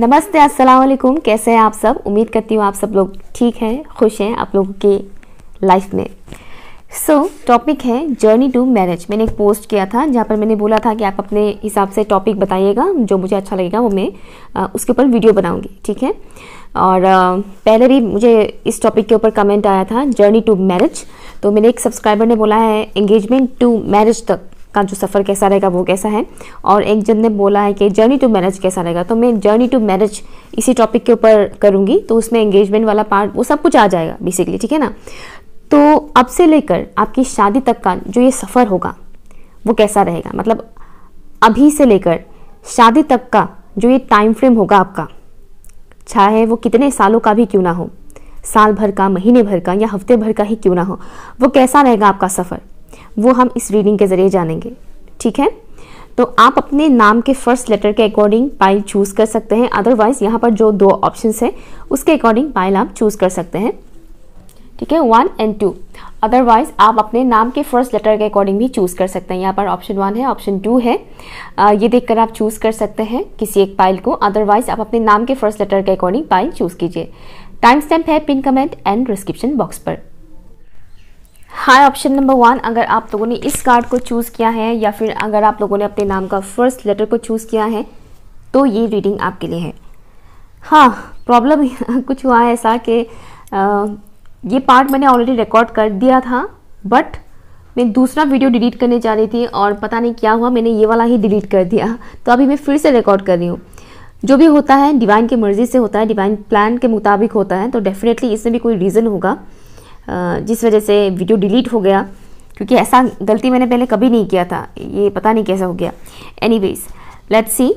नमस्ते, अस्सलाम वालेकुम। कैसे हैं आप सब? उम्मीद करती हूँ आप सब लोग ठीक हैं, खुश हैं आप लोगों की लाइफ में। टॉपिक है जर्नी टू मैरिज। मैंने एक पोस्ट किया था जहाँ पर मैंने बोला था कि आप अपने हिसाब से टॉपिक बताइएगा, जो मुझे अच्छा लगेगा वो मैं उसके ऊपर वीडियो बनाऊंगी, ठीक है। और पहले भी मुझे इस टॉपिक के ऊपर कमेंट आया था जर्नी टू मैरिज, तो मेरे एक सब्सक्राइबर ने बोला है एंगेजमेंट टू मैरिज तक का जो सफ़र कैसा रहेगा वो कैसा है, और एक जन ने बोला है कि जर्नी टू मैरिज कैसा रहेगा। तो मैं जर्नी टू मैरिज इसी टॉपिक के ऊपर करूँगी, तो उसमें एंगेजमेंट वाला पार्ट वो सब कुछ आ जाएगा बेसिकली, ठीक है ना। तो अब से लेकर आपकी शादी तक का जो ये सफ़र होगा वो कैसा रहेगा, मतलब अभी से लेकर शादी तक का जो ये टाइम फ्रेम होगा आपका, चाहे वो कितने सालों का भी क्यों ना हो, साल भर का, महीने भर का या हफ्ते भर का ही क्यों ना हो, वो कैसा रहेगा आपका सफ़र, वो हम इस रीडिंग के ज़रिए जानेंगे, ठीक है। तो आप अपने नाम के फर्स्ट लेटर के अकॉर्डिंग पाइल चूज़ कर सकते हैं, अदरवाइज़ यहाँ पर जो दो ऑप्शंस है उसके अकॉर्डिंग पाइल आप चूज़ कर सकते हैं, ठीक है, 1 और 2। अदरवाइज आप अपने नाम के फर्स्ट लेटर के अकॉर्डिंग भी चूज़ कर सकते हैं। यहाँ पर ऑप्शन 1 है, ऑप्शन 2 है, ये देखकर आप चूज़ कर सकते हैं किसी एक पाइल को। अदरवाइज आप अपने नाम के फर्स्ट लेटर के अकॉर्डिंग पाइल चूज़ कीजिए। टाइम स्टैम्प है pin comment and description box पर। हाय, ऑप्शन नंबर 1, अगर आप लोगों ने इस कार्ड को चूज़ किया है या फिर अगर आप लोगों ने अपने नाम का फर्स्ट लेटर को चूज़ किया है तो ये रीडिंग आपके लिए है। हाँ, प्रॉब्लम कुछ हुआ है ऐसा कि ये पार्ट मैंने ऑलरेडी रिकॉर्ड कर दिया था, बट मैं दूसरा वीडियो डिलीट करने जा रही थी और पता नहीं क्या हुआ, मैंने ये वाला ही डिलीट कर दिया। तो अभी मैं फिर से रिकॉर्ड कर रही हूँ। जो भी होता है डिवाइन की मर्ज़ी से होता है, डिवाइन प्लान के मुताबिक होता है, तो डेफिनेटली इसमें भी कोई रीज़न होगा जिस वजह से वीडियो डिलीट हो गया, क्योंकि ऐसा गलती मैंने पहले कभी नहीं किया था, ये पता नहीं कैसा हो गया। Anyways, let's see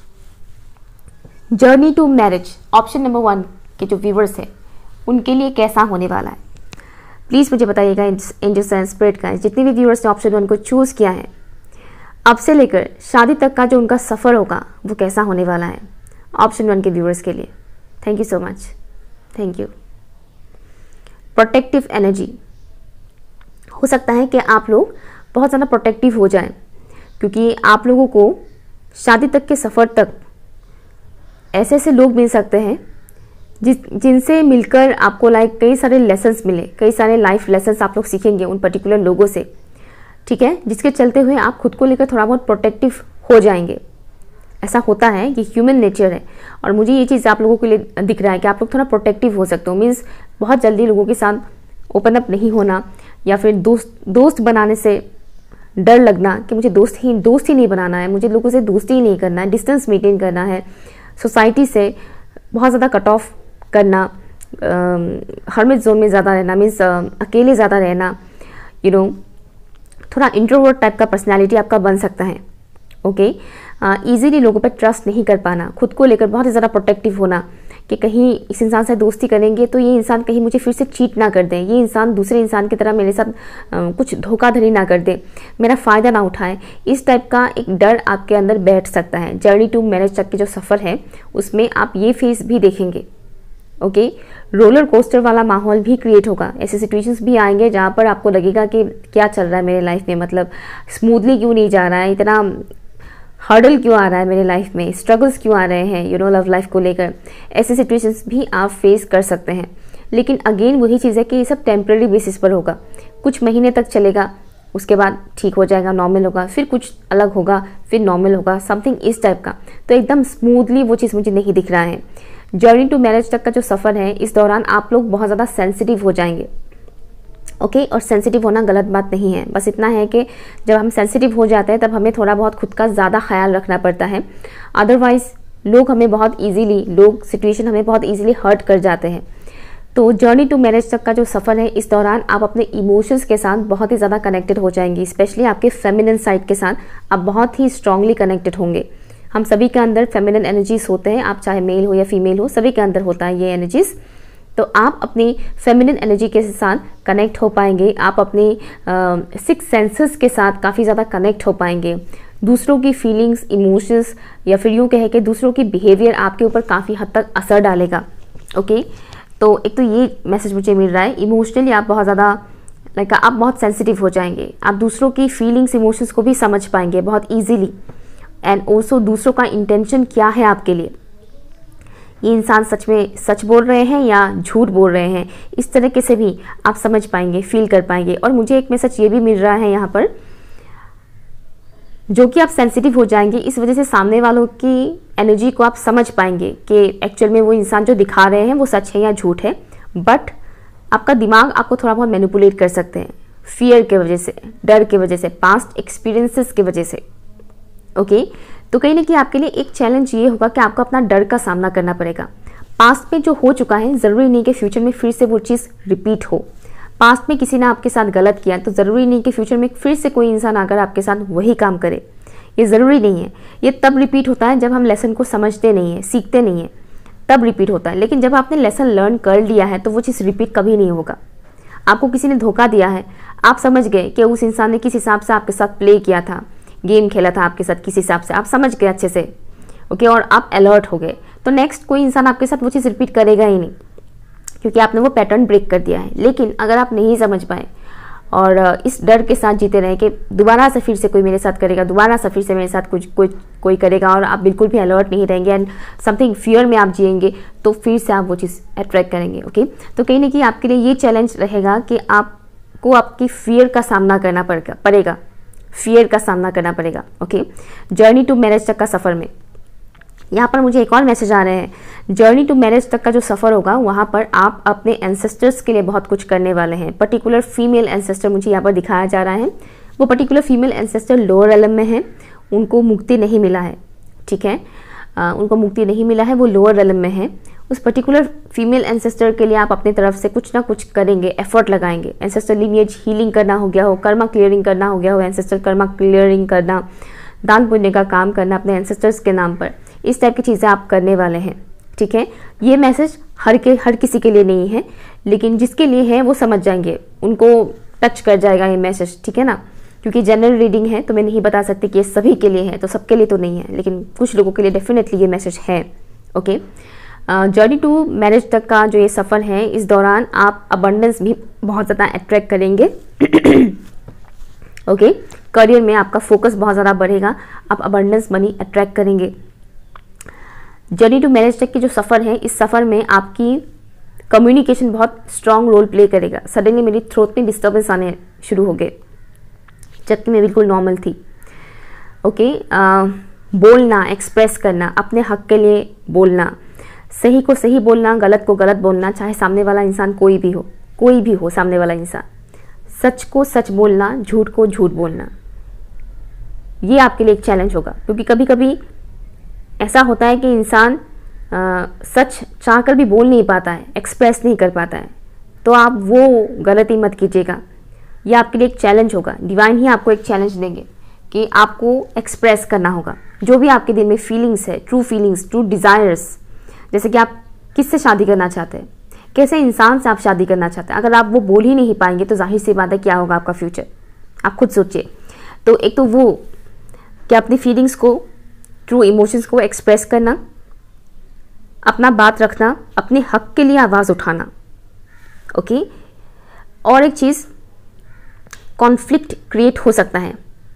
journey to marriage option number 1 के जो व्यूवर्स है उनके लिए कैसा होने वाला है, प्लीज़ मुझे बताइएगा। एंजल्स एंड स्पिरिट गाइस, जितने भी व्यूअर्स ने ऑप्शन 1 को चूज़ किया है, अब से लेकर शादी तक का जो उनका सफ़र होगा वो कैसा होने वाला है ऑप्शन 1 के व्यूअर्स के लिए। Thank you so much, thank you. Protective energy, हो सकता है कि आप लोग बहुत ज़्यादा प्रोटेक्टिव हो जाएं, क्योंकि आप लोगों को शादी तक के सफ़र तक ऐसे ऐसे लोग मिल सकते हैं जिनसे मिलकर आपको कई सारे लेसन्स मिले, कई सारे लाइफ लेसन्स आप लोग सीखेंगे उन पर्टिकुलर लोगों से, ठीक है, जिसके चलते हुए आप खुद को लेकर थोड़ा बहुत प्रोटेक्टिव हो जाएंगे। ऐसा होता है, ये ह्यूमन नेचर है, और मुझे ये चीज़ आप लोगों के लिए दिख रहा है कि आप लोग थोड़ा प्रोटेक्टिव हो सकते हो। मीन्स बहुत जल्दी लोगों के साथ ओपन अप नहीं होना, या फिर दोस्त बनाने से डर लगना कि मुझे दोस्त ही नहीं बनाना है, मुझे लोगों से दोस्ती ही नहीं करना है, डिस्टेंस मेंटेन करना है, सोसाइटी से बहुत ज़्यादा कट ऑफ करना, हर्मिट जोन में ज़्यादा रहना, मीन्स अकेले ज़्यादा रहना, थोड़ा इंट्रोवर्ट टाइप का पर्सनैलिटी आपका बन सकता है। ओके, ईजीली लोगों पर ट्रस्ट नहीं कर पाना, खुद को लेकर बहुत ही ज़्यादा प्रोटेक्टिव होना कि कहीं इस इंसान से दोस्ती करेंगे तो ये इंसान कहीं मुझे फिर से चीट ना कर दें, ये इंसान दूसरे इंसान की तरह मेरे साथ कुछ धोखाधड़ी ना कर दे, मेरा फ़ायदा ना उठाए, इस टाइप का एक डर आपके अंदर बैठ सकता है। जर्नी टू मैरिज तक के जो सफ़र है उसमें आप ये फेस भी देखेंगे। ओके, रोलर कोस्टर वाला माहौल भी क्रिएट होगा, ऐसे सिचुएशंस भी आएंगे जहाँ पर आपको लगेगा कि क्या चल रहा है मेरे लाइफ में, मतलब स्मूथली क्यों नहीं जा रहा है, इतना हर्डल क्यों आ रहा है मेरे लाइफ में, स्ट्रगल्स क्यों आ रहे हैं, लव लाइफ को लेकर। ऐसे सिचुएशंस भी आप फेस कर सकते हैं, लेकिन अगेन वही चीज़ है कि ये सब टेम्पररी बेसिस पर होगा, कुछ महीने तक चलेगा, उसके बाद ठीक हो जाएगा, नॉर्मल होगा, फिर कुछ अलग होगा, फिर नॉर्मल होगा, समथिंग इस टाइप का। तो एकदम स्मूथली वो चीज़ मुझे नहीं दिख रहा है। जर्नी टू मैरिज तक का जो सफ़र है, इस दौरान आप लोग बहुत ज़्यादा सेंसिटिव हो जाएंगे। ओके, और सेंसिटिव होना गलत बात नहीं है, बस इतना है कि जब हम सेंसिटिव हो जाते हैं तब हमें थोड़ा बहुत खुद का ज़्यादा ख्याल रखना पड़ता है, अदरवाइज़ लोग हमें बहुत ईजीली, सिचुएशन हमें बहुत ईजीली हर्ट कर जाते हैं। तो जर्नी टू मैरिज तक का जो सफ़र है, इस दौरान आप अपने इमोशंस के साथ बहुत ही ज़्यादा कनेक्टेड हो जाएंगी, स्पेशली आपके फेमिनिन साइड के साथ आप बहुत ही स्ट्रांगली कनेक्टेड होंगे। हम सभी के अंदर फेमिनिन एनर्जीज होते हैं, आप चाहे मेल हो या फीमेल हो, सभी के अंदर होता है ये एनर्जीज। तो आप अपनी फेमिनिन एनर्जी के साथ कनेक्ट हो पाएंगे, आप अपने 6 सेंसेस के साथ काफ़ी ज़्यादा कनेक्ट हो पाएंगे। दूसरों की फीलिंग्स, इमोशंस, या फिर यूँ कहे कि दूसरों की बिहेवियर आपके ऊपर काफ़ी हद तक असर डालेगा। ओके, तो एक तो ये मैसेज मुझे मिल रहा है, इमोशनली आप बहुत ज़्यादा आप बहुत सेंसिटिव हो जाएंगे, आप दूसरों की फीलिंग्स, इमोशंस को भी समझ पाएंगे बहुत ईजीली, एंड ऑल्सो दूसरों का इंटेंशन क्या है आपके लिए, ये इंसान सच में सच बोल रहे हैं या झूठ बोल रहे हैं, इस तरीके से भी आप समझ पाएंगे, फील कर पाएंगे। और मुझे एक मैसेज ये भी मिल रहा है यहाँ पर, जो कि आप सेंसिटिव हो जाएंगे, इस वजह से सामने वालों की एनर्जी को आप समझ पाएंगे कि एक्चुअल में वो इंसान जो दिखा रहे हैं वो सच है या झूठ है। बट आपका दिमाग आपको थोड़ा बहुत मैनिपुलेट कर सकते हैं, फियर के वजह से, डर के वजह से, पास्ट एक्सपीरियंसेस की वजह से। ओके, तो कहीं ना कहीं आपके लिए एक चैलेंज ये होगा कि आपको अपना डर का सामना करना पड़ेगा। पास्ट में जो हो चुका है, ज़रूरी नहीं कि फ्यूचर में फिर से वो चीज़ रिपीट हो। पास्ट में किसी ने आपके साथ गलत किया तो ज़रूरी नहीं कि फ्यूचर में फिर से कोई इंसान आकर आपके साथ वही काम करे, ये ज़रूरी नहीं है। ये तब रिपीट होता है जब हम लेसन को समझते नहीं है, सीखते नहीं है, तब रिपीट होता है। लेकिन जब आपने लेसन लर्न कर लिया है तो वो चीज़ रिपीट कभी नहीं होगा। आपको किसी ने धोखा दिया है, आप समझ गए कि उस इंसान ने किस हिसाब से आपके साथ प्ले किया था, गेम खेला था आपके साथ किस हिसाब से, आप समझ गए अच्छे से। ओके, और आप अलर्ट हो गए, तो नेक्स्ट कोई इंसान आपके साथ वो चीज़ रिपीट करेगा ही नहीं, क्योंकि आपने वो पैटर्न ब्रेक कर दिया है। लेकिन अगर आप नहीं समझ पाए और इस डर के साथ जीते रहे कि दोबारा से फिर से कोई मेरे साथ करेगा, दोबारा से फिर से मेरे साथ कोई करेगा, और आप बिल्कुल भी अलर्ट नहीं रहेंगे एंड समथिंग फियर में आप जिएंगे, तो फिर से आप वो चीज़ अट्रैक्ट करेंगे। ओके, तो कहीं ना कहीं आपके लिए ये चैलेंज रहेगा कि आपको आपकी फियर का सामना करना पड़ेगा, फियर का सामना करना पड़ेगा। ओके, जर्नी टू मैरिज तक का सफ़र में यहाँ पर मुझे एक और मैसेज आ रहे हैं। जर्नी टू मैरिज तक का जो सफ़र होगा, वहाँ पर आप अपने एंसेस्टर्स के लिए बहुत कुछ करने वाले हैं। पर्टिकुलर फीमेल एंसेस्टर मुझे यहाँ पर दिखाया जा रहा है, वो particular female ancestor lower realm में है, उनको मुक्ति नहीं मिला है। ठीक है, उनको मुक्ति नहीं मिला है, वो लोअर एलम में है। उस पर्टिकुलर फीमेल एंसेस्टर के लिए आप अपनी तरफ से कुछ ना कुछ करेंगे, एफर्ट लगाएंगे। एंसेस्टर लीनिएज हीलिंग करना हो गया हो, कर्मा क्लियरिंग करना हो गया हो, एंसेस्टर कर्मा क्लियरिंग करना, दान पुण्य का काम करना अपने एंसेस्टर्स के नाम पर, इस टाइप की चीज़ें आप करने वाले हैं। ठीक है, ये मैसेज हर किसी के लिए नहीं है, लेकिन जिसके लिए है वो समझ जाएंगे, उनको टच कर जाएगा ये मैसेज। ठीक है ना, क्योंकि जनरल रीडिंग है तो मैं नहीं बता सकती कि ये सभी के लिए है, तो सबके लिए तो नहीं है, लेकिन कुछ लोगों के लिए डेफिनेटली ये मैसेज है। ओके, जर्नी टू मैरिज तक का जो ये सफ़र है, इस दौरान आप अबंडेंस भी बहुत ज़्यादा अट्रैक्ट करेंगे। ओके, करियर में आपका फोकस बहुत ज़्यादा बढ़ेगा, आप अबंडेंस मनी अट्रैक्ट करेंगे। जर्नी टू मैरिज तक की जो सफ़र है, इस सफ़र में आपकी कम्युनिकेशन बहुत स्ट्रॉन्ग रोल प्ले करेगा। सडनली मेरी थ्रोट में डिस्टर्बेंस आने शुरू हो गए, जबकि मैं बिल्कुल नॉर्मल थी। ओके, बोलना, एक्सप्रेस करना, अपने हक के लिए बोलना, सही को सही बोलना, गलत को गलत बोलना, चाहे सामने वाला इंसान कोई भी हो सामने वाला इंसान, सच को सच बोलना, झूठ को झूठ बोलना, ये आपके लिए एक चैलेंज होगा। क्योंकि कभी कभी ऐसा होता है कि इंसान सच चाहकर भी बोल नहीं पाता है, एक्सप्रेस नहीं कर पाता है, तो आप वो गलती मत कीजिएगा। ये आपके लिए एक चैलेंज होगा। डिवाइन ही आपको एक चैलेंज देंगे कि आपको एक्सप्रेस करना होगा जो भी आपके दिल में फीलिंग्स है, ट्रू डिज़ायर्स। जैसे कि आप किससे शादी करना चाहते हैं, कैसे इंसान से आप शादी करना चाहते हैं, अगर आप वो बोल ही नहीं पाएंगे तो जाहिर सी बात है क्या होगा आपका फ्यूचर, आप खुद सोचिए। तो एक तो वो कि अपनी फीलिंग्स को, ट्रू इमोशंस को एक्सप्रेस करना, अपना बात रखना, अपने हक के लिए आवाज़ उठाना। ओके, और एक चीज़, कॉन्फ्लिक्ट क्रिएट हो सकता है।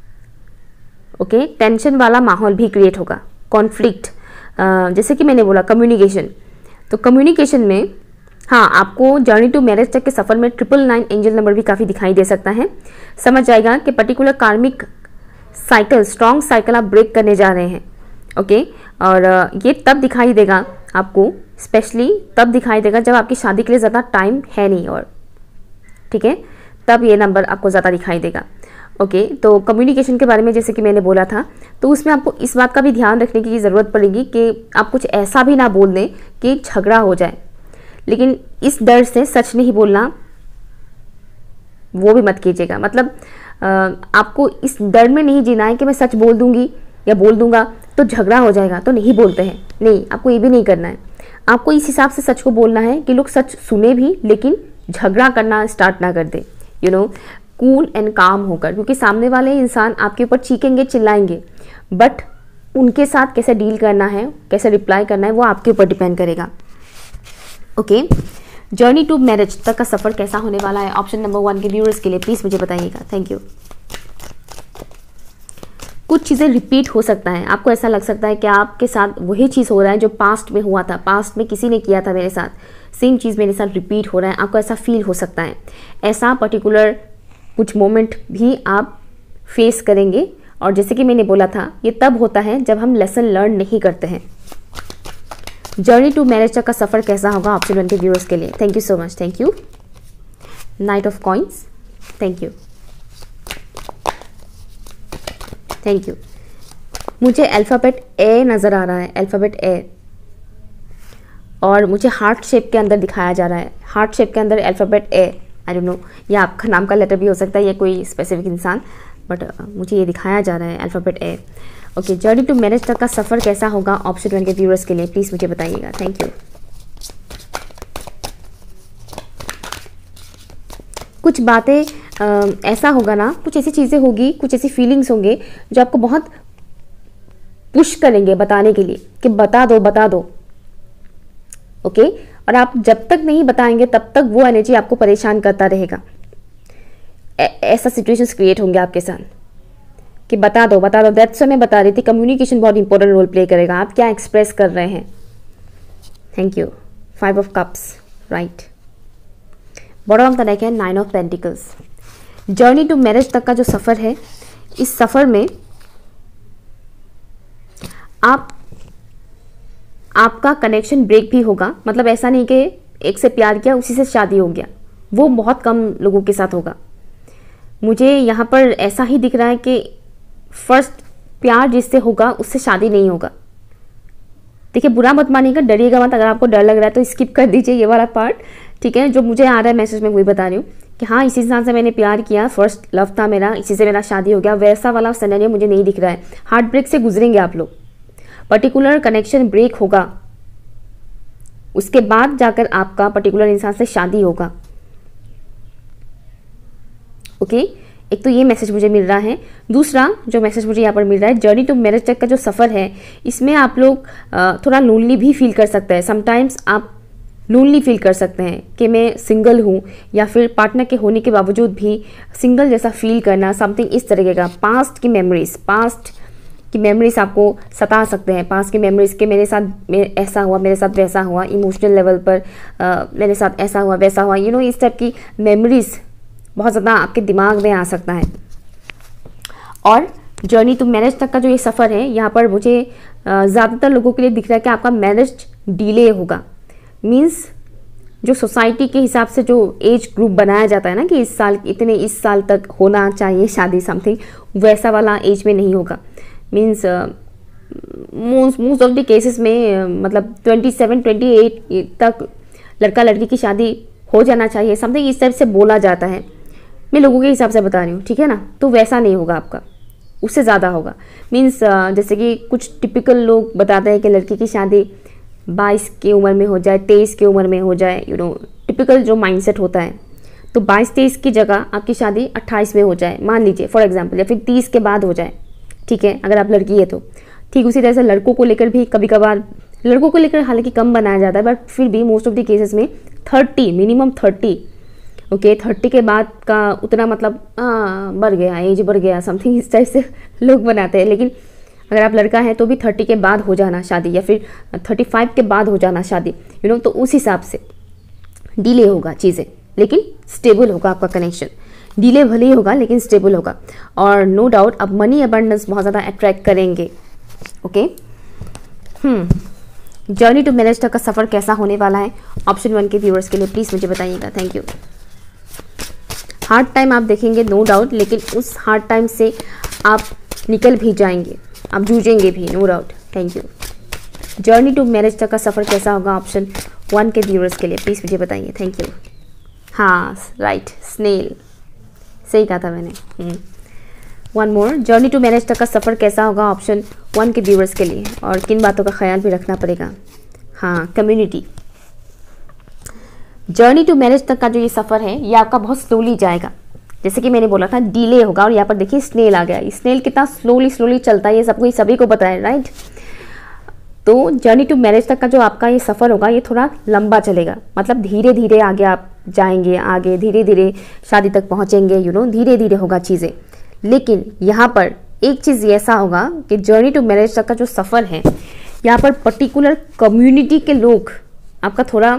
ओके, टेंशन वाला माहौल भी क्रिएट होगा, कॉन्फ्लिक्ट। जैसे कि मैंने बोला कम्युनिकेशन, तो कम्युनिकेशन में हाँ, आपको जर्नी टू मैरिज तक के सफ़र में 999 एंजल नंबर भी काफ़ी दिखाई दे सकता है। समझ जाएगा कि particular karmic cycle, strong cycle आप ब्रेक करने जा रहे हैं। ओके, और ये तब दिखाई देगा आपको, स्पेशली तब दिखाई देगा जब आपकी शादी के लिए ज़्यादा टाइम है नहीं, और ठीक है, तब ये नंबर आपको ज़्यादा दिखाई देगा। ओके, तो कम्युनिकेशन के बारे में जैसे कि मैंने बोला था, तो उसमें आपको इस बात का भी ध्यान रखने की ज़रूरत पड़ेगी कि आप कुछ ऐसा भी ना बोल दें कि झगड़ा हो जाए। लेकिन इस डर से सच नहीं बोलना, वो भी मत कीजिएगा। मतलब आपको इस डर में नहीं जीना है कि मैं सच बोल दूंगी या बोल दूंगा तो झगड़ा हो जाएगा, तो नहीं बोलते हैं। नहीं, आपको ये भी नहीं करना है। आपको इस हिसाब से सच को बोलना है कि लोग सच सुने भी लेकिन झगड़ा करना स्टार्ट ना कर दे। कूल एंड काम होकर, क्योंकि सामने वाले इंसान आपके ऊपर चीखेंगे, चिल्लाएंगे, बट उनके साथ कैसे डील करना है, कैसे रिप्लाई करना है, वो आपके ऊपर डिपेंड करेगा। ओके, जर्नी टू मैरिज तक का सफ़र कैसा होने वाला है, ऑप्शन नंबर 1 के व्यूअर्स के लिए प्लीज़ मुझे बताइएगा। Thank you. कुछ चीज़ें रिपीट हो सकता है, आपको ऐसा लग सकता है कि आपके साथ वही चीज़ हो रहा है जो पास्ट में हुआ था, पास्ट में किसी ने किया था मेरे साथ, सेम चीज़ मेरे साथ रिपीट हो रहा है, आपको ऐसा फील हो सकता है। ऐसा पर्टिकुलर कुछ मोमेंट भी आप फेस करेंगे। और जैसे कि मैंने बोला था, ये तब होता है जब हम लेसन लर्न नहीं करते हैं। जर्नी टू मैरिज तक का सफ़र कैसा होगा ऑप्शन 1 के व्यूअर्स के लिए। Thank you so much, thank you. Knight of coins, thank you, thank you. मुझे अल्फ़ाबेट ए नज़र आ रहा है, अल्फ़ाबेट ए, और मुझे हार्ट शेप के अंदर दिखाया जा रहा है, हार्ट शेप के अंदर alphabet A. I don't know, या आपका नाम का लेटर भी हो सकता है या कोई स्पेसिफिक इंसान, बट मुझे ये दिखाया जा रहा है alphabet A. Okay, journey to marriage तक का सफ़र कैसा होगा ऑप्शन 1 के व्यूअर्स के लिए, प्लीज़ मुझे बताइएगा। Thank you. कुछ बातें ऐसा होगा ना, कुछ ऐसी चीज़ें होगी, कुछ ऐसी फीलिंग्स होंगे जो आपको बहुत पुश करेंगे बताने के लिए कि बता दो, बता दो। ओके, और आप जब तक नहीं बताएंगे तब तक वो एनर्जी आपको परेशान करता रहेगा। ऐसा सिचुएशंस क्रिएट होंगे आपके साथ कि बता दो, बता दो। दैट्स मैं बता रही थी, कम्युनिकेशन बहुत इंपॉर्टेंट रोल प्ले करेगा, आप क्या एक्सप्रेस कर रहे हैं। Thank you. 5 of cups, right. Bottom of the deck है 9 of pentacles. Journey to marriage तक का जो सफ़र है, इस सफ़र में आपका कनेक्शन ब्रेक भी होगा। मतलब ऐसा नहीं कि एक से प्यार किया उसी से शादी हो गया, वो बहुत कम लोगों के साथ होगा। मुझे यहाँ पर ऐसा ही दिख रहा है कि फर्स्ट प्यार जिससे होगा उससे शादी नहीं होगा। देखिए, बुरा मत मानिएगा, डरिएगा मत, अगर आपको डर लग रहा है तो स्किप कर दीजिए ये वाला पार्ट, ठीक है। जो मुझे आ रहा है मैसेज में वही बता रही हूँ कि हाँ, इसी इंसान से मैंने प्यार किया, फर्स्ट लव था मेरा, इसी से मेरा शादी हो गया, वैसा वाला सिनेरियो मुझे नहीं दिख रहा है। हार्ट ब्रेक से गुजरेंगे आप लोग, पर्टिकुलर कनेक्शन ब्रेक होगा, उसके बाद जाकर आपका पर्टिकुलर इंसान से शादी होगा। ओके, एक तो ये मैसेज मुझे मिल रहा है। दूसरा जो मैसेज मुझे यहाँ पर मिल रहा है, जर्नी टू मैरिज तक का जो सफ़र है, इसमें आप लोग थोड़ा लोनली भी फील कर सकते हैं। समटाइम्स आप लोनली फील कर सकते हैं कि मैं सिंगल हूँ, या फिर पार्टनर के होने के बावजूद भी सिंगल जैसा फील करना, समथिंग इस तरीके का। पास्ट की मेमोरीज आपको सता सकते हैं। पास्ट की मेमोरीज के मेरे साथ ऐसा हुआ, मेरे साथ वैसा हुआ, इमोशनल लेवल पर मेरे साथ ऐसा हुआ, वैसा हुआ, इस टाइप की मेमोरीज बहुत ज़्यादा आपके दिमाग में आ सकता है। और जर्नी टू मैरिज तक का जो ये सफ़र है, यहाँ पर मुझे ज़्यादातर लोगों के लिए दिख रहा है कि आपका मैरिज डिले होगा। मीन्स जो सोसाइटी के हिसाब से जो एज ग्रुप बनाया जाता है ना कि इस साल तक होना चाहिए शादी, समथिंग वैसा वाला एज में नहीं होगा। Means most of the cases में मतलब 27-28 तक लड़का लड़की की शादी हो जाना चाहिए, समथिंग इस टाइप से बोला जाता है। मैं लोगों के हिसाब से बता रही हूँ, ठीक है ना। तो वैसा नहीं होगा आपका, उससे ज़्यादा होगा। मीन्स जैसे कि कुछ टिपिकल लोग बताते हैं कि लड़की की शादी 22 की उम्र में हो जाए, 23 की उम्र में हो जाए, टिपिकल जो माइंडसेट होता है। तो 22-23 की जगह आपकी शादी 28 में हो जाए, मान लीजिए फॉर एग्जांपल, या फिर 30 के बाद हो जाए, ठीक है, अगर आप लड़की है तो। ठीक उसी तरह से लड़कों को लेकर भी कभी कभार, लड़कों को लेकर हालांकि कम बनाया जाता है, बट फिर भी मोस्ट ऑफ द केसेस में 30, मिनिमम 30, ओके 30 के बाद का उतना मतलब बढ़ गया, एज बढ़ गया, समथिंग इस टाइप से लोग बनाते हैं। लेकिन अगर आप लड़का है तो भी 30 के बाद हो जाना शादी, या फिर 35 के बाद हो जाना शादी, तो उस हिसाब से डिले होगा चीज़ें, लेकिन स्टेबल होगा आपका कनेक्शन। डिले भले ही होगा लेकिन स्टेबल होगा। और नो डाउट अब मनी अबंडेंस बहुत ज़्यादा अट्रैक्ट करेंगे। ओके, जर्नी टू मैरिज तक का सफ़र कैसा होने वाला है ऑप्शन 1 के व्यूअर्स के लिए, प्लीज़ मुझे बताइएगा। Thank you. हार्ड टाइम आप देखेंगे नो डाउट, लेकिन उस हार्ड टाइम से आप निकल भी जाएंगे, आप जूझेंगे भी, no doubt. Thank you. Journey to marriage तक का सफ़र कैसा होगा ऑप्शन 1 के व्यूअर्स के लिए, प्लीज़ मुझे बताइए। Thank you. हाँ राइट, स्नेल, सही कहा था मैंने। One more, journey to marriage तक का सफ़र कैसा होगा ऑप्शन 1 के व्यूअर्स के लिए, और किन बातों का ख्याल भी रखना पड़ेगा। हाँ, कम्युनिटी। जर्नी टू मैरिज तक का जो ये सफ़र है ये आपका बहुत स्लोली जाएगा, जैसे कि मैंने बोला था डिले होगा। और यहाँ पर देखिए स्नेल आ गया, स्नेल कितना स्लोली चलता है, ये सबको सभी को पता है, राइट। तो जर्नी टू मैरिज तक का जो आपका ये सफ़र होगा ये थोड़ा लंबा चलेगा, मतलब धीरे धीरे आगे आप जाएंगे, आगे धीरे धीरे शादी तक पहुँचेंगे, धीरे धीरे होगा चीज़ें। लेकिन यहाँ पर एक चीज़ ऐसा होगा कि जर्नी टू मैरिज तक का जो सफ़र है, यहाँ पर पर्टिकुलर कम्युनिटी के लोग आपका थोड़ा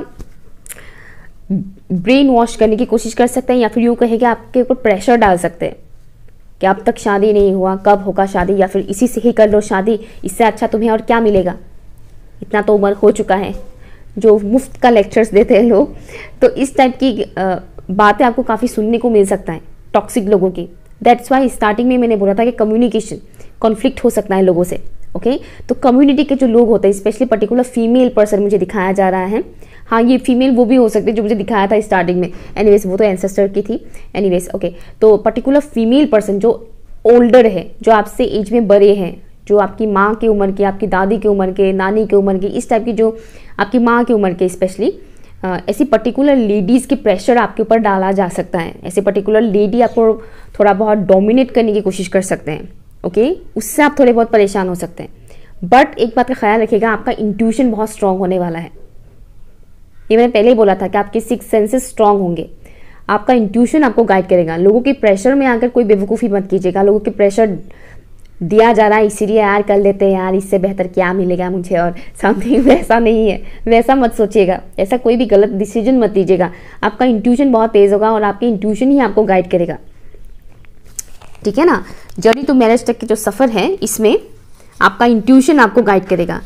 ब्रेन वॉश करने की कोशिश कर सकते हैं, या फिर यूँ कहें कि आपके ऊपर प्रेशर डाल सकते हैं कि अब तक शादी नहीं हुआ, कब होगा शादी, या फिर इसी से ही कर लो शादी, इससे अच्छा तुम्हें और क्या मिलेगा, इतना तो उम्र हो चुका है, जो मुफ्त का लेक्चर्स देते हैं लोग। तो इस टाइप की बातें आपको काफ़ी सुनने को मिल सकता है टॉक्सिक लोगों की। दैट्स वाई स्टार्टिंग में मैंने बोला था कि कम्युनिकेशन, कॉन्फ्लिक्ट हो सकता है लोगों से। ओके, तो कम्युनिटी के जो लोग होते हैं, स्पेशली पर्टिकुलर फीमेल पर्सन मुझे दिखाया जा रहा है। हाँ, ये फीमेल वो भी हो सकती है जो मुझे दिखाया था स्टार्टिंग में। एनीवेज, वो तो एंसेस्टर की थी। एनीवेज, ओके, तो पर्टिकुलर फीमेल पर्सन जो ओल्डर है, जो आपसे एज में बड़े हैं, जो आपकी माँ की उम्र के, आपकी दादी की उम्र के, नानी की उम्र की, इस टाइप की, जो आपकी माँ की उम्र के स्पेशली, ऐसी पर्टिकुलर लेडीज़ के प्रेशर आपके ऊपर डाला जा सकता है। ऐसे पर्टिकुलर लेडी आपको थोड़ा बहुत डोमिनेट करने की कोशिश कर सकते हैं। ओके, उससे आप थोड़े बहुत परेशान हो सकते हैं। बट एक बात का ख्याल रखिएगा, आपका इंट्यूशन बहुत स्ट्रांग होने वाला है। ये मैंने पहले ही बोला था कि आपके 6 सेंसेस स्ट्रांग होंगे। आपका इंट्यूशन आपको गाइड करेगा। लोगों के प्रेशर में आकर कोई बेवकूफ़ी मत कीजिएगा। लोगों के प्रेशर दिया जा रहा है इसीलिए यार कर लेते हैं यार, इससे बेहतर क्या मिलेगा मुझे, और समथिंग वैसा नहीं है, वैसा मत सोचिएगा। ऐसा कोई भी गलत डिसीजन मत लीजिएगा। आपका इंट्यूशन बहुत तेज़ होगा और आपके इंट्यूशन ही आपको गाइड करेगा। ठीक है ना। जर्नी टू मैरिज तक के जो सफ़र है, इसमें आपका इंट्यूशन आपको गाइड करेगा।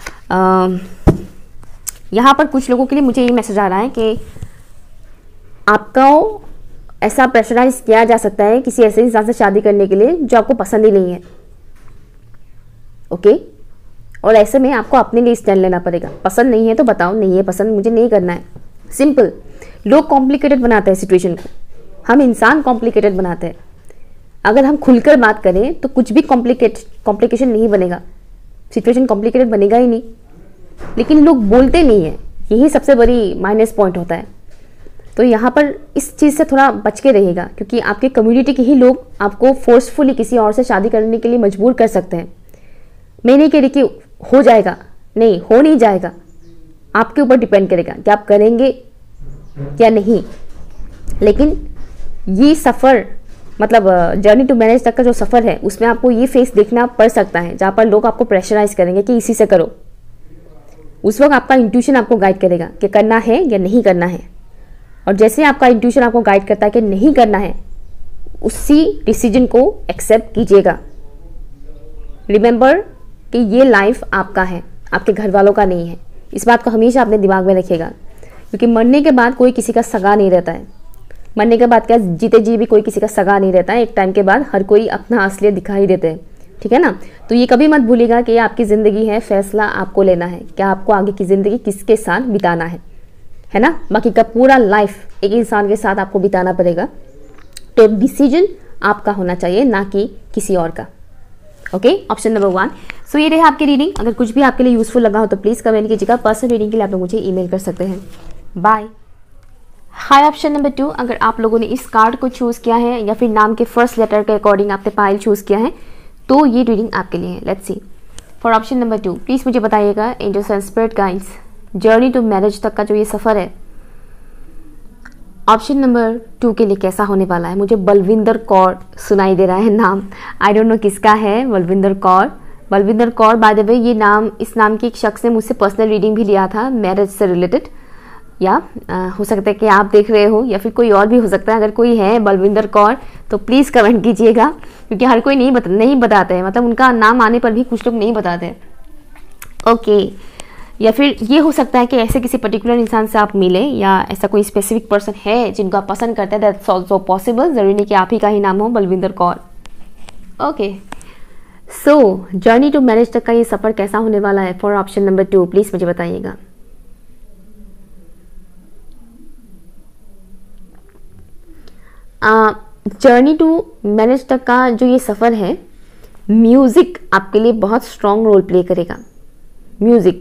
यहाँ पर कुछ लोगों के लिए मुझे ये मैसेज आ रहा है कि आपको ऐसा प्रेशराइज किया जा सकता है किसी ऐसे इंसान से शादी करने के लिए जो आपको पसंद ही नहीं है। ओके, और ऐसे में आपको अपने लिए स्टैंड लेना पड़ेगा। पसंद नहीं है तो बताओ, नहीं है पसंद, मुझे नहीं करना है। सिंपल। लोग कॉम्प्लिकेटेड बनाते हैं सिचुएशन को, हम इंसान कॉम्प्लिकेटेड बनाते हैं। अगर हम खुलकर बात करें तो कुछ भी कॉम्प्लिकेशन नहीं बनेगा, सिचुएशन कॉम्प्लिकेटेड बनेगा ही नहीं। लेकिन लोग बोलते नहीं है, यही सबसे बड़ी माइनस पॉइंट होता है। तो यहाँ पर इस चीज़ से थोड़ा बच के रहिएगा, क्योंकि आपके कम्युनिटी के ही लोग आपको फोर्सफुली किसी और से शादी करने के लिए मजबूर कर सकते हैं। मैं नहीं कह रही कि हो जाएगा, नहीं, हो नहीं जाएगा, आपके ऊपर डिपेंड करेगा कि आप करेंगे या नहीं। लेकिन ये सफ़र, मतलब जर्नी टू मैरिज तक का जो सफ़र है, उसमें आपको ये फेस देखना पड़ सकता है जहाँ पर लोग आपको प्रेशराइज करेंगे कि इसी से करो। उस वक्त आपका इंट्यूशन आपको गाइड करेगा कि करना है या नहीं करना है। और जैसे आपका इंट्यूशन आपको गाइड करता है कि नहीं करना है, उसी डिसीजन को एक्सेप्ट कीजिएगा। रिमेंबर कि ये लाइफ आपका है, आपके घर वालों का नहीं है। इस बात को हमेशा अपने दिमाग में रखिएगा, क्योंकि मरने के बाद कोई किसी का सगा नहीं रहता है। मरने के बाद क्या, जीते जी भी कोई किसी का सगा नहीं रहता है। एक टाइम के बाद हर कोई अपना असलियत दिखाई देते हैं। ठीक है ना। तो ये कभी मत भूलिएगा कि ये आपकी ज़िंदगी है, फैसला आपको लेना है कि आपको आगे की ज़िंदगी किसके साथ बिताना है ना। बाकी का पूरा लाइफ एक इंसान के साथ आपको बिताना पड़ेगा। तो डिसीजन आपका होना चाहिए, ना कि किसी और का। Okay, option number 1। सो ये रहे आपकी रीडिंग। अगर कुछ भी आपके लिए यूजफुल लगा हो तो प्लीज़ कमेंट कीजिएगा। पर्सनल रीडिंग के लिए आप लोग मुझे ईमेल कर सकते हैं। बाय। Hi, option number 2। अगर आप लोगों ने इस कार्ड को चूज़ किया है या फिर नाम के फर्स्ट लेटर के अकॉर्डिंग आपने पाइल चूज़ किया है, तो ये रीडिंग आपके लिए है। Let's see for option number 2। Please मुझे बताइएगा angels and spirit guides, journey to marriage तक का जो ये सफ़र है, ऑप्शन नंबर 2 के लिए कैसा होने वाला है। मुझे बलविंदर कौर सुनाई दे रहा है नाम, आई डोंट नो किसका है। Balvinder Kaur, Balvinder Kaur, by the way ये नाम, इस नाम की एक शख्स ने मुझसे पर्सनल रीडिंग भी लिया था मैरिज से रिलेटेड। या हो सकता है कि आप देख रहे हो या फिर कोई और भी हो सकता है। अगर कोई है बलविंदर कौर तो प्लीज़ कमेंट कीजिएगा, क्योंकि हर कोई नहीं बताते हैं, मतलब उनका नाम आने पर भी कुछ लोग नहीं बताते। ओके, या फिर ये हो सकता है कि ऐसे किसी पर्टिकुलर इंसान से आप मिले, या ऐसा कोई स्पेसिफिक पर्सन है जिनको आप पसंद करते हैं। दैट्स ऑल्सो पॉसिबल, ज़रूरी नहीं कि आप ही का ही नाम हो Balvinder Kaur. Okay, so journey to marriage तक का ये सफ़र कैसा होने वाला है फॉर ऑप्शन नंबर 2, प्लीज़ मुझे बताइएगा। जर्नी टू मैरिज तक का जो ये सफ़र है, म्यूज़िक आपके लिए बहुत स्ट्रॉन्ग रोल प्ले करेगा। म्यूज़िक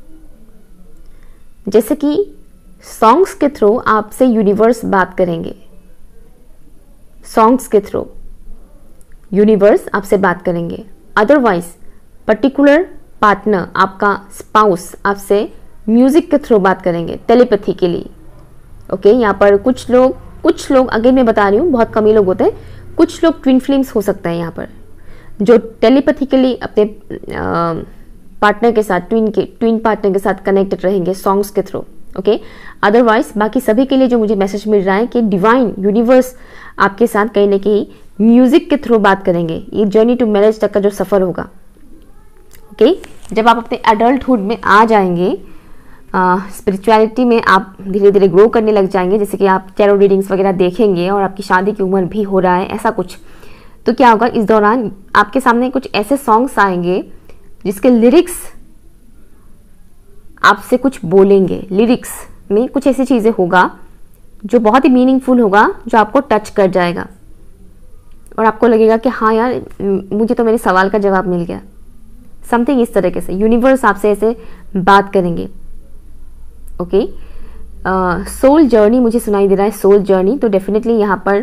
जैसे कि सॉन्ग्स के थ्रू आपसे यूनिवर्स बात करेंगे। सॉन्ग्स के थ्रू यूनिवर्स आपसे बात करेंगे। अदरवाइज पर्टिकुलर पार्टनर, आपका स्पाउस आपसे म्यूज़िक के थ्रू बात करेंगे टेलीपैथी के लिए। ओके, यहाँ पर कुछ लोग अगेन मैं बता रही हूँ, बहुत कम ही लोग होते हैं। कुछ लोग ट्विन फ्लेम्स हो सकता है यहाँ पर, जो टेलीपैथिकली अपने पार्टनर के साथ, ट्विन पार्टनर के साथ कनेक्टेड रहेंगे सॉन्ग्स के थ्रू। ओके, अदरवाइज बाकी सभी के लिए जो मुझे मैसेज मिल रहा है कि डिवाइन यूनिवर्स आपके साथ कहीं ना कहीं म्यूजिक के थ्रू बात करेंगे। ये जर्नी टू मैरिज तक का जो सफर होगा, ओके, जब आप अपने एडल्टहुड में आ जाएंगे, स्पिरिचुअलिटी में आप धीरे धीरे ग्रो करने लग जाएंगे, जैसे कि आप टैरो रीडिंग्स वगैरह देखेंगे और आपकी शादी की उम्र भी हो रहा है ऐसा कुछ, तो क्या होगा, इस दौरान आपके सामने कुछ ऐसे सॉन्ग्स आएंगे जिसके लिरिक्स आपसे कुछ बोलेंगे। लिरिक्स में कुछ ऐसी चीज़ें होगा जो बहुत ही मीनिंगफुल होगा, जो आपको टच कर जाएगा और आपको लगेगा कि हाँ यार, मुझे तो मेरे सवाल का जवाब मिल गया। समथिंग इस तरीके से यूनिवर्स आपसे ऐसे बात करेंगे। ओके, सोल जर्नी मुझे सुनाई दे रहा है, सोल जर्नी। तो डेफिनेटली यहाँ पर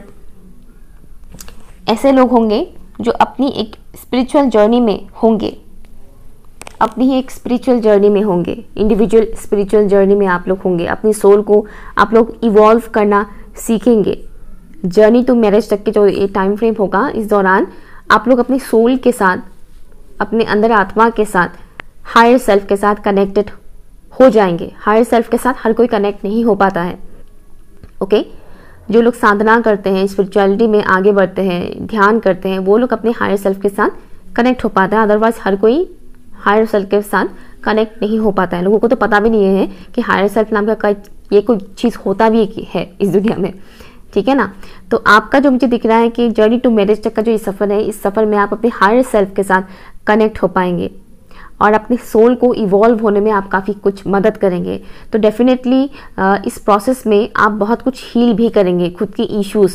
ऐसे लोग होंगे जो अपनी एक स्पिरिचुअल जर्नी में होंगे, अपनी ही एक स्पिरिचुअल जर्नी में होंगे, इंडिविजुअल स्पिरिचुअल जर्नी में आप लोग होंगे। अपनी सोल को आप लोग इवॉल्व करना सीखेंगे। जर्नी टू मैरिज तक के जो ये टाइम फ्रेम होगा, इस दौरान आप लोग अपनी सोल के साथ, अपने अंदर आत्मा के साथ, हायर सेल्फ के साथ कनेक्टेड हो जाएंगे। हायर सेल्फ के साथ हर कोई कनेक्ट नहीं हो पाता है। ओके, जो लोग साधना करते हैं, स्पिरिचुअलिटी में आगे बढ़ते हैं, ध्यान करते हैं, वो लोग अपने हायर सेल्फ के साथ कनेक्ट हो पाता है। अदरवाइज हर कोई हायर सेल्फ के साथ कनेक्ट नहीं हो पाता है। लोगों को तो पता भी नहीं है कि हायर सेल्फ नाम का ये कोई चीज़ होता भी है इस दुनिया में, ठीक है ना। तो आपका जो मुझे दिख रहा है कि जर्नी टू मैरिज तक का जो ये सफ़र है, इस सफ़र में आप अपने हायर सेल्फ के साथ कनेक्ट हो पाएंगे और अपने सोल को इवॉल्व होने में आप काफ़ी कुछ मदद करेंगे। तो डेफिनेटली इस प्रोसेस में आप बहुत कुछ हील भी करेंगे। खुद की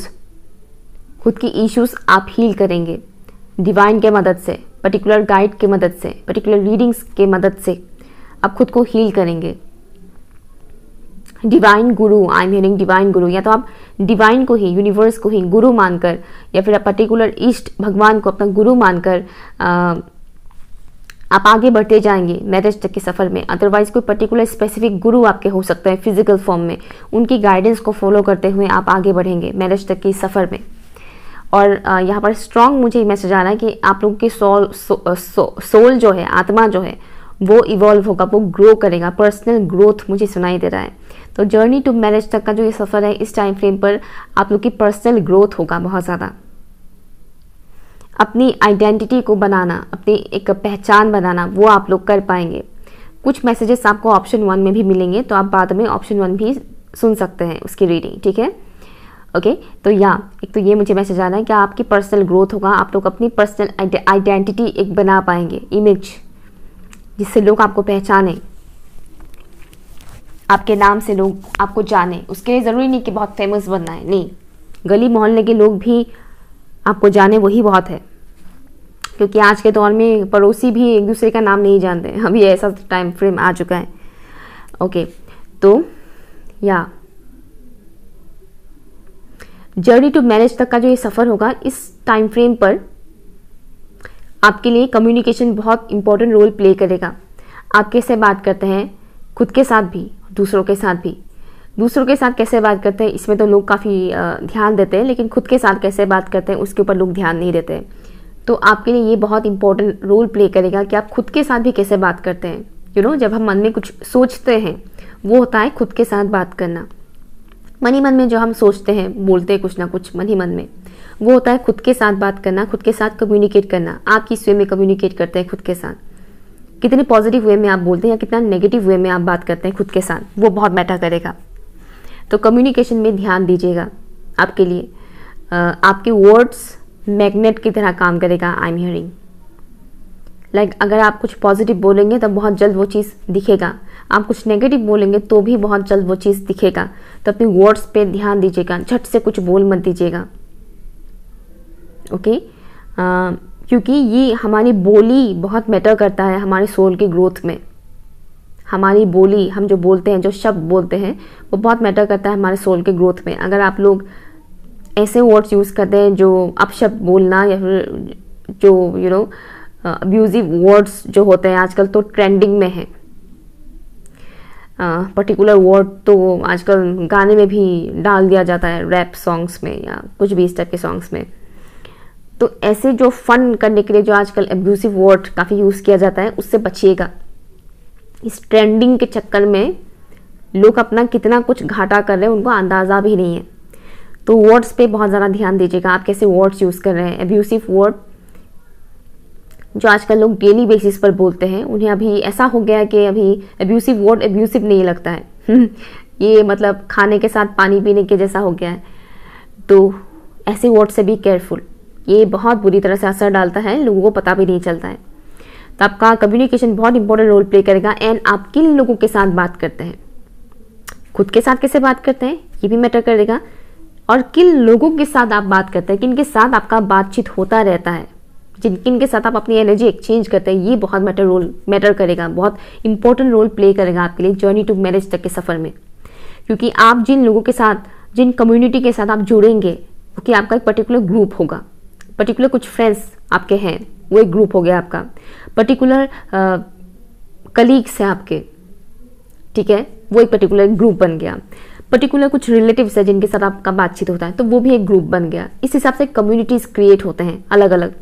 इश्यूज़ आप हील करेंगे डिवाइन के मदद से, पर्टिकुलर गाइड के मदद से, पर्टिकुलर रीडिंग्स के मदद से आप खुद को हील करेंगे। Divine Guru, I am hearing divine गुरु, या तो आप डिवाइन को ही, यूनिवर्स को ही गुरु मानकर, या फिर पर्टिकुलर ईष्ट भगवान को अपना गुरु मानकर आप आगे बढ़ते जाएंगे मैरिज तक के सफ़र में। अदरवाइज कोई पर्टिकुलर स्पेसिफिक गुरु आपके हो सकते हैं फिजिकल फॉर्म में, उनकी गाइडेंस को फॉलो करते हुए आप आगे बढ़ेंगे मैरिज तक के सफ़र में। और यहाँ पर स्ट्रॉन्ग मुझे मैसेज आ रहा है कि आप लोगों की सोल जो है, आत्मा जो है, वो इवॉल्व होगा, वो ग्रो करेगा। पर्सनल ग्रोथ मुझे सुनाई दे रहा है। तो जर्नी टू मैरिज तक का जो ये सफ़र है, इस टाइम फ्रेम पर आप लोग की पर्सनल ग्रोथ होगा बहुत ज़्यादा। अपनी आइडेंटिटी को बनाना, अपनी एक पहचान बनाना, वो आप लोग कर पाएंगे। कुछ मैसेजेस आपको ऑप्शन 1 में भी मिलेंगे, तो आप बाद में ऑप्शन 1 भी सुन सकते हैं उसकी रीडिंग, ठीक है। ओके, तो एक तो ये मुझे मैसेज आ रहा है कि आपकी पर्सनल ग्रोथ होगा। आप लोग अपनी पर्सनल आइडेंटिटी एक बना पाएंगे, इमेज, जिससे लोग आपको पहचाने, आपके नाम से लोग आपको जाने। उसके लिए ज़रूरी नहीं कि बहुत फेमस बनना है, नहीं, गली मोहल्ले के लोग भी आपको जाने, वही बहुत है। क्योंकि आज के दौर में पड़ोसी भी एक दूसरे का नाम नहीं जानते, अभी ऐसा टाइम फ्रेम आ चुका है। ओके, तो जर्नी टू मैरिज तक का जो ये सफ़र होगा, इस टाइम फ्रेम पर आपके लिए कम्युनिकेशन बहुत इंपॉर्टेंट रोल प्ले करेगा। आप कैसे बात करते हैं, खुद के साथ भी, दूसरों के साथ भी। दूसरों के साथ कैसे बात करते हैं, इसमें तो लोग काफ़ी ध्यान देते हैं, लेकिन खुद के साथ कैसे बात करते हैं उसके ऊपर लोग ध्यान नहीं देते। तो आपके लिए ये बहुत इंपॉर्टेंट रोल प्ले करेगा कि आप खुद के साथ भी कैसे बात करते हैं। जब हम मन में कुछ सोचते हैं, वो होता है खुद के साथ बात करना। मन ही मन में जो हम सोचते हैं, बोलते हैं कुछ ना कुछ मन ही मन में, वो होता है खुद के साथ बात करना, खुद के साथ कम्युनिकेट करना। आप किस वे में कम्युनिकेट करते हैं खुद के साथ, कितने पॉजिटिव वे में आप बोलते हैं या कितना नेगेटिव वे में आप बात करते हैं खुद के साथ, वो बहुत मैटर करेगा। तो कम्युनिकेशन में ध्यान दीजिएगा। आपके लिए आपके वर्ड्स मैग्नेट की तरह काम करेगा। आई एम हियरिंग लाइक अगर आप कुछ पॉजिटिव बोलेंगे तो बहुत जल्द वो चीज़ दिखेगा, आप कुछ नेगेटिव बोलेंगे तो भी बहुत जल्द वो चीज़ दिखेगा। तो अपने वर्ड्स पे ध्यान दीजिएगा, झट से कुछ बोल मत दीजिएगा। ओके, क्योंकि ये हमारी बोली बहुत मैटर करता है हमारे सोल की ग्रोथ में। हमारी बोली, हम जो बोलते हैं, जो शब्द बोलते हैं, वो बहुत मैटर करता है हमारे सोल के ग्रोथ में। अगर आप लोग ऐसे वर्ड्स यूज़ करते हैं जो अपशब्द बोलना, या फिर जो अब्यूजिव वर्ड्स जो होते हैं, आजकल तो ट्रेंडिंग में है पर्टिकुलर वर्ड, तो आजकल गाने में भी डाल दिया जाता है, रैप सॉन्ग्स में या कुछ भी इस टाइप के सॉन्ग्स में। तो ऐसे जो फन करने के लिए जो आजकल एब्यूसिव वर्ड काफ़ी यूज़ किया जाता है, उससे बचिएगा। इस ट्रेंडिंग के चक्कर में लोग अपना कितना कुछ घाटा कर रहे हैं उनको अंदाज़ा भी नहीं है। तो वर्ड्स पे बहुत ज़्यादा ध्यान दीजिएगा, आप कैसे वर्ड्स यूज़ कर रहे हैं। एब्यूसिव वर्ड जो आजकल लोग डेली बेसिस पर बोलते हैं, उन्हें अभी ऐसा हो गया कि अभी एब्यूसिव वर्ड एब्यूसिव नहीं लगता है ये मतलब खाने के साथ पानी पीने के जैसा हो गया है। तो ऐसे वर्ड से भी केयरफुल, ये बहुत बुरी तरह से असर डालता है, लोगों को पता भी नहीं चलता है। तो आपका कम्युनिकेशन बहुत इंपॉर्टेंट रोल प्ले करेगा। एंड आप किन लोगों के साथ बात करते हैं, खुद के साथ कैसे बात करते हैं ये भी मैटर करेगा, और किन लोगों के साथ आप बात करते हैं, किन के साथ आपका बातचीत होता रहता है, किन के साथ आप अपनी एनर्जी एक्सचेंज करते हैं, ये बहुत मैटर करेगा, बहुत इंपॉर्टेंट रोल प्ले करेगा आपके लिए जर्नी टू मैरिज तक के सफ़र में। क्योंकि आप जिन लोगों के साथ, जिन कम्युनिटी के साथ आप जुड़ेंगे, क्योंकि आपका एक पर्टिकुलर ग्रुप होगा, पर्टिकुलर कुछ फ्रेंड्स आपके हैं, वो एक ग्रुप हो गया आपका, पर्टिकुलर कलीग्स हैं आपके, ठीक है, वो एक पर्टिकुलर ग्रुप बन गया, पर्टिकुलर कुछ रिलेटिव्स है जिनके साथ आपका बातचीत होता है, तो वो भी एक ग्रुप बन गया। इस हिसाब से कम्युनिटीज क्रिएट होते हैं अलग अलग।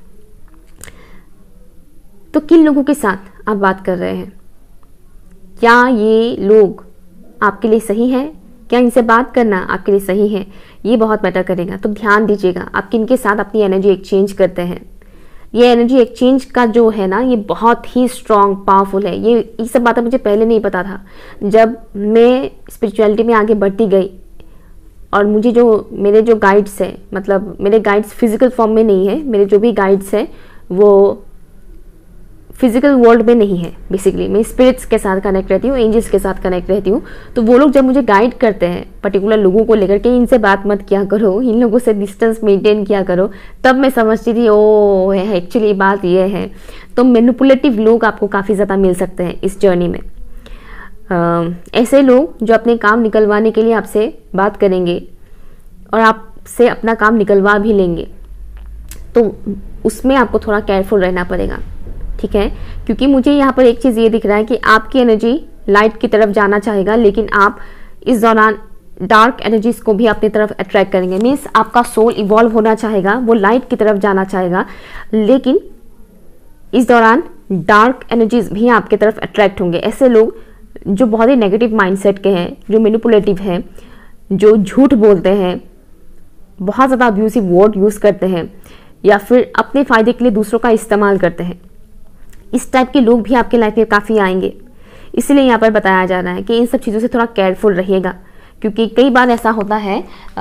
तो किन लोगों के साथ आप बात कर रहे हैं, क्या ये लोग आपके लिए सही है, क्या इनसे बात करना आपके लिए सही है, ये बहुत मैटर करेगा। तो ध्यान दीजिएगा आप किन के साथ अपनी एनर्जी एक्सचेंज करते हैं। ये एनर्जी एक्सचेंज का जो है ना, ये बहुत ही स्ट्रॉन्ग पावरफुल है। ये सब बातें मुझे पहले नहीं पता था। जब मैं स्पिरिचुअलिटी में आगे बढ़ती गई और मुझे जो मेरे जो गाइड्स हैं, मतलब मेरे गाइड्स फिजिकल फॉर्म में नहीं है, मेरे जो भी गाइड्स हैं वो फिजिकल वर्ल्ड में नहीं है। बेसिकली मैं स्पिरिट्स के साथ कनेक्ट रहती हूँ, एंजल्स के साथ कनेक्ट रहती हूँ। तो वो लोग जब मुझे गाइड करते हैं पर्टिकुलर लोगों को लेकर के, इनसे बात मत किया करो, इन लोगों से डिस्टेंस मेंटेन किया करो, तब मैं समझती थी ओ है एक्चुअली बात ये है। तो मैनिपुलेटिव लोग आपको काफ़ी ज़्यादा मिल सकते हैं इस जर्नी में। ऐसे लोग जो अपने काम निकलवाने के लिए आपसे बात करेंगे और आपसे अपना काम निकलवा भी लेंगे, तो उसमें आपको थोड़ा केयरफुल रहना पड़ेगा, ठीक है। क्योंकि मुझे यहाँ पर एक चीज़ ये दिख रहा है कि आपकी एनर्जी लाइट की तरफ जाना चाहेगा, लेकिन आप इस दौरान डार्क एनर्जीज को भी अपनी तरफ अट्रैक्ट करेंगे। मीन्स आपका सोल इवॉल्व होना चाहेगा, वो लाइट की तरफ जाना चाहेगा, लेकिन इस दौरान डार्क एनर्जीज भी आपके तरफ अट्रैक्ट होंगे। ऐसे लोग जो बहुत ही नेगेटिव माइंडसेट के हैं, जो मैनिपुलेटिव हैं, जो झूठ बोलते हैं, बहुत ज़्यादा अब्यूसिव वर्ड यूज़ करते हैं, या फिर अपने फ़ायदे के लिए दूसरों का इस्तेमाल करते हैं, इस टाइप के लोग भी आपके लाइफ में काफ़ी आएंगे। इसलिए यहाँ पर बताया जा रहा है कि इन सब चीज़ों से थोड़ा केयरफुल रहिएगा। क्योंकि कई बार ऐसा होता है,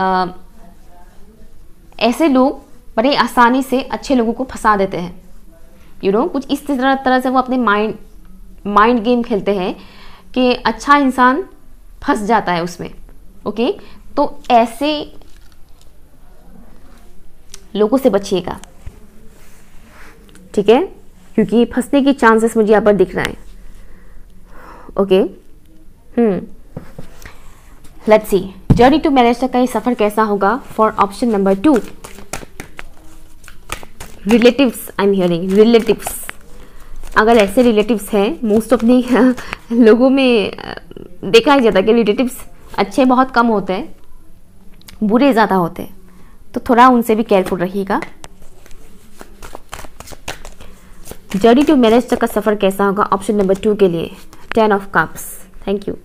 ऐसे लोग बड़े आसानी से अच्छे लोगों को फंसा देते हैं। कुछ इस तरह से वो अपने माइंड गेम खेलते हैं कि अच्छा इंसान फंस जाता है उसमें। ओके, तो ऐसे लोगों से बचिएगा, ठीक है, क्योंकि फंसने की चांसेस मुझे यहाँ पर दिख रहा है। Okay, let's see journey to marriage तक का ये सफर कैसा होगा for option number 2, relatives. I am hearing relatives. अगर ऐसे रिलेटिव्स हैं, मोस्ट ऑफ दी लोगों में देखा ही जाता है कि रिलेटिव्स अच्छे बहुत कम होते हैं, बुरे ज़्यादा होते हैं, तो थोड़ा उनसे भी केयरफुल रहिएगा। जर्नी टू मैरिज तक का सफ़र कैसा होगा ऑप्शन नंबर 2 के लिए, 10 of cups. Thank you.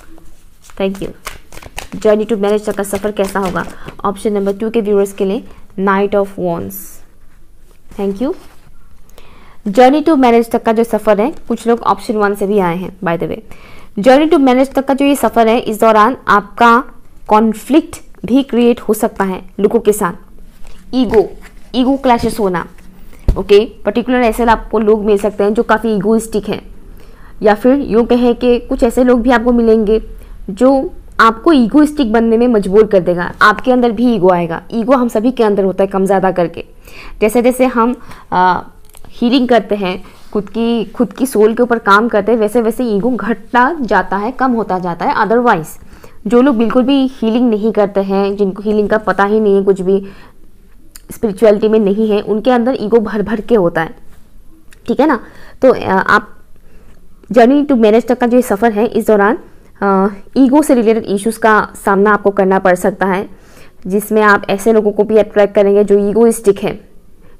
Journey to marriage तक का सफ़र कैसा होगा ऑप्शन नंबर 2 के व्यूअर्स के लिए, knight of wands. Thank you. Journey to marriage तक का जो सफ़र है, कुछ लोग ऑप्शन 1 से भी आए हैं by the way. Journey to marriage तक का जो ये सफ़र है, इस दौरान आपका कॉन्फ्लिक्ट भी क्रिएट हो सकता है लोगों के साथ। ईगो क्लैशेस होना। ओके, पर्टिकुलर ऐसे आपको लोग मिल सकते हैं जो काफ़ी ईगोइस्टिक हैं, या फिर यूँ कहें कि कुछ ऐसे लोग भी आपको मिलेंगे जो आपको ईगोइस्टिक बनने में मजबूर कर देगा। आपके अंदर भी ईगो आएगा। ईगो हम सभी के अंदर होता है, कम ज़्यादा करके। जैसे जैसे हम हीलिंग करते हैं, खुद की सोल के ऊपर काम करते हैं, वैसे वैसे ईगो घटता जाता है, कम होता जाता है। अदरवाइज जो लोग बिल्कुल भी हीलिंग नहीं करते हैं, जिनको हीलिंग का पता ही नहीं है, कुछ भी स्पिरिचुअलिटी में नहीं है, उनके अंदर ईगो भर भर के होता है, ठीक है ना। तो आप जर्नी टू मैरिज तक का जो सफ़र है, इस दौरान ईगो से रिलेटेड इश्यूज़ का सामना आपको करना पड़ सकता है, जिसमें आप ऐसे लोगों को भी अट्रैक्ट करेंगे जो ईगोइस्टिक है,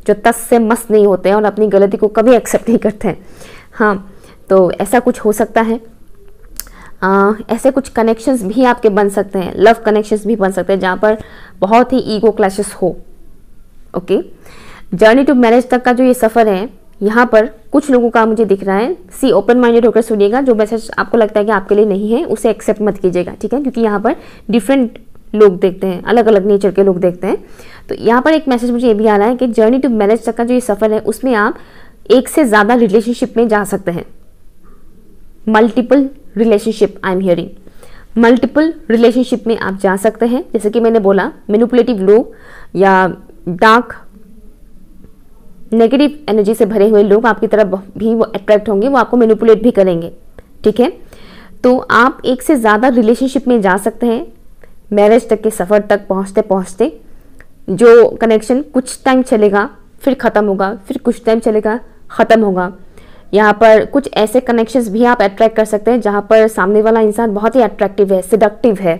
जो तस से मस नहीं होते हैं और अपनी गलती को कभी एक्सेप्ट नहीं करते हैं। हाँ, तो ऐसा कुछ हो सकता है। ऐसे कुछ कनेक्शंस भी आपके बन सकते हैं, लव कनेक्शंस भी बन सकते हैं जहाँ पर बहुत ही ईगो क्लैशेस हो। ओके, जर्नी टू मैरिज तक का जो ये सफ़र है, यहाँ पर कुछ लोगों का मुझे दिख रहा है। सी, ओपन माइंडेड होकर सुनिएगा। जो मैसेज आपको लगता है कि आपके लिए नहीं है उसे एक्सेप्ट मत कीजिएगा, ठीक है, क्योंकि यहाँ पर डिफरेंट लोग देखते हैं, अलग अलग नेचर के लोग देखते हैं। तो यहाँ पर एक मैसेज मुझे ये भी आ रहा है कि जर्नी टू मैरिज तक का जो ये सफ़र है उसमें आप एक से ज़्यादा रिलेशनशिप में जा सकते हैं। Multiple relationship, I am hearing, multiple relationship में आप जा सकते हैं। जैसे कि मैंने बोला, मैनिपुलेटिव लोग या डार्क नेगेटिव एनर्जी से भरे हुए लोग आपकी तरफ भी वो अट्रैक्ट होंगे, वो आपको मैनिपुलेट भी करेंगे, ठीक है। तो आप एक से ज़्यादा रिलेशनशिप में जा सकते हैं मैरिज तक के सफ़र तक पहुँचते पहुँचते। जो कनेक्शन कुछ टाइम चलेगा फिर ख़त्म होगा, फिर कुछ टाइम चलेगा ख़त्म होगा। यहाँ पर कुछ ऐसे कनेक्शंस भी आप अट्रैक्ट कर सकते हैं जहाँ पर सामने वाला इंसान बहुत ही अट्रैक्टिव है, सिडक्टिव है,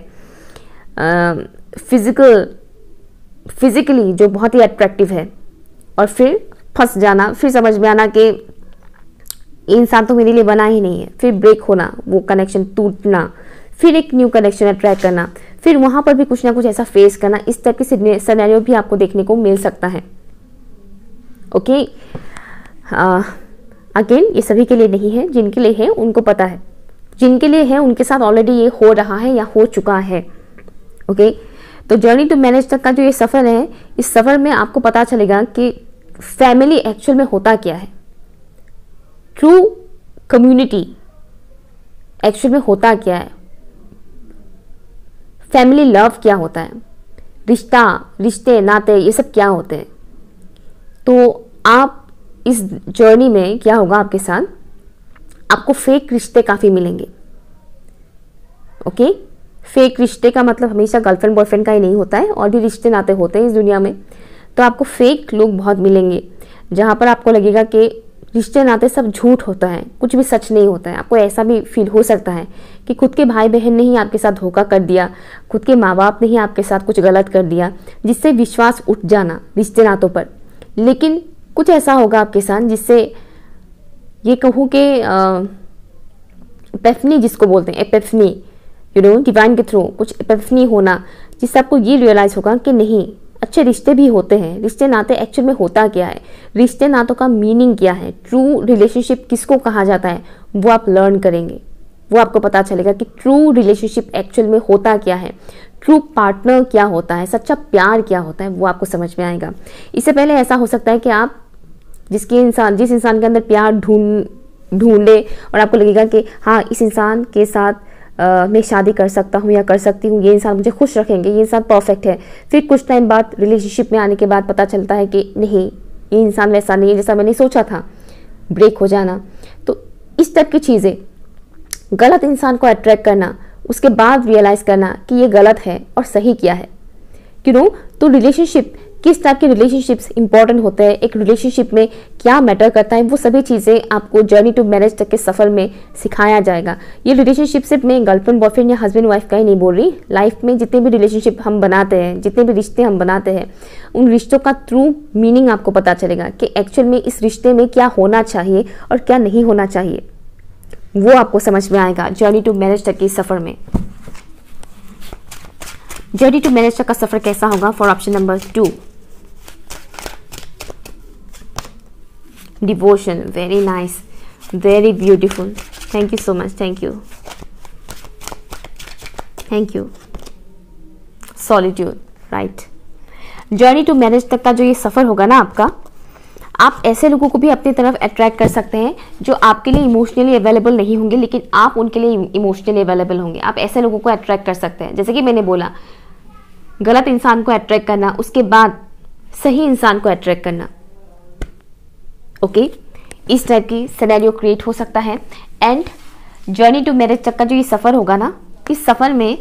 फिजिकली जो बहुत ही अट्रैक्टिव है, और फिर फंस जाना, फिर समझ में आना कि ये इंसान तो मेरे लिए बना ही नहीं है, फिर ब्रेक होना, वो कनेक्शन टूटना, फिर एक न्यू कनेक्शन अट्रैक्ट करना, फिर वहाँ पर भी कुछ ना कुछ ऐसा फेस करना। इस तरह के सिनेरियो भी आपको देखने को मिल सकता है। ओके, अगेन ये सभी के लिए नहीं है, जिनके लिए है उनको पता है, जिनके लिए है उनके साथ ऑलरेडी ये हो रहा है या हो चुका है। ओके, तो जर्नी टू मैरिज तक का जो ये सफ़र है, इस सफ़र में आपको पता चलेगा कि फैमिली एक्चुअल में होता क्या है, ट्रू कम्युनिटी एक्चुअल में होता क्या है, फैमिली लव क्या होता है, रिश्ते नाते ये सब क्या होते हैं। तो आप इस जर्नी में क्या होगा आपके साथ, आपको फेक रिश्ते काफ़ी मिलेंगे। ओके, फेक रिश्ते का मतलब हमेशा गर्लफ्रेंड बॉयफ्रेंड का ही नहीं होता है, और भी रिश्ते नाते होते हैं इस दुनिया में। तो आपको फेक लोग बहुत मिलेंगे जहाँ पर आपको लगेगा कि रिश्ते नाते सब झूठ होता है, कुछ भी सच नहीं होता है। आपको ऐसा भी फील हो सकता है कि खुद के भाई बहन ने ही आपके साथ धोखा कर दिया, खुद के माँ बाप ने ही आपके साथ कुछ गलत कर दिया, जिससे विश्वास उठ जाना रिश्ते नातों पर। लेकिन कुछ ऐसा होगा आपके साथ जिससे ये कहूँ कि एपिफनी जिसको बोलते हैं, एपिफनी, डिवाइन के थ्रू कुछ एपिफनी होना, जिससे आपको ये रियलाइज होगा कि नहीं, अच्छे रिश्ते भी होते हैं, रिश्ते नाते एक्चुअल में होता क्या है, रिश्ते नातों का मीनिंग क्या है, ट्रू रिलेशनशिप किसको कहा जाता है, वो आप लर्न करेंगे। वो आपको पता चलेगा कि ट्रू रिलेशनशिप एक्चुअल में होता क्या है, ट्रू पार्टनर क्या होता है, सच्चा प्यार क्या होता है, वो आपको समझ में आएगा। इससे पहले ऐसा हो सकता है कि आप जिस इंसान के अंदर प्यार ढूंढे और आपको लगेगा कि हाँ, इस इंसान के साथ मैं शादी कर सकता हूँ या कर सकती हूँ, ये इंसान मुझे खुश रखेंगे, ये इंसान परफेक्ट है। फिर कुछ टाइम बाद रिलेशनशिप में आने के बाद पता चलता है कि नहीं, ये इंसान वैसा नहीं है जैसा मैंने सोचा था, ब्रेक हो जाना। तो इस टाइप की चीज़ें, गलत इंसान को अट्रैक्ट करना, उसके बाद रियलाइज़ करना कि ये गलत है और सही क्या है, तो रिलेशनशिप, किस टाइप के रिलेशनशिप्स इंपॉर्टेंट होते हैं, एक रिलेशनशिप में क्या मैटर करता है, वो सभी चीज़ें आपको जर्नी टू मैरिज तक के सफ़र में सिखाया जाएगा। ये रिलेशनशिप सिर्फ मैं गर्लफ्रेंड बॉयफ्रेंड या हस्बैंड वाइफ का ही नहीं बोल रही, लाइफ में जितने भी रिलेशनशिप हम बनाते हैं, जितने भी रिश्ते हम बनाते हैं, उन रिश्तों का ट्रू मीनिंग आपको पता चलेगा कि एक्चुअल में इस रिश्ते में क्या होना चाहिए और क्या नहीं होना चाहिए, वो आपको समझ में आएगा जर्नी टू मैरिज तक के सफ़र में। जर्नी टू मैरिज तक का सफ़र कैसा होगा for option number 2, devotion. Very nice, very beautiful, thank you so much, thank you. Solitude, right. Journey to marriage तक का जो ये सफ़र होगा ना आपका, आप ऐसे लोगों को भी अपनी तरफ अट्रैक्ट कर सकते हैं जो आपके लिए इमोशनली अवेलेबल नहीं होंगे, लेकिन आप उनके लिए इमोशनली अवेलेबल होंगे। आप ऐसे लोगों को अट्रैक्ट कर सकते हैं, जैसे कि मैंने बोला, गलत इंसान को अट्रैक्ट करना, उसके बाद सही इंसान को अट्रैक्ट करना। ओके, इस टाइप की सिनेरियो क्रिएट हो सकता है। एंड जर्नी टू मैरिज तक का जो ये सफ़र होगा ना, इस सफ़र में